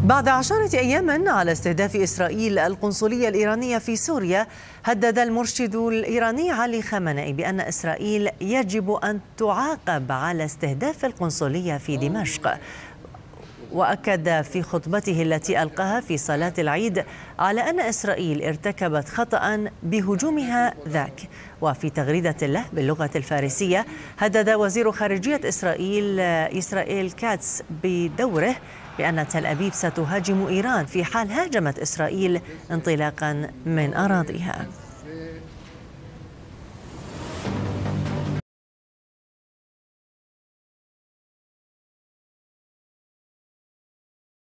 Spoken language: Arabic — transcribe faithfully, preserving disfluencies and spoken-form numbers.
بعد عشرة أيام على استهداف إسرائيل القنصلية الإيرانية في سوريا، هدد المرشد الإيراني علي خامنئي بأن إسرائيل يجب أن تعاقب على استهداف القنصلية في دمشق. وأكد في خطبته التي ألقاها في صلاة العيد على أن إسرائيل ارتكبت خطأ بهجومها ذاك. وفي تغريدة له باللغة الفارسية، هدد وزير خارجية إسرائيل إسرائيل كاتس بدوره بأن تل أبيب ستهاجم إيران في حال هاجمت إسرائيل انطلاقا من أراضيها.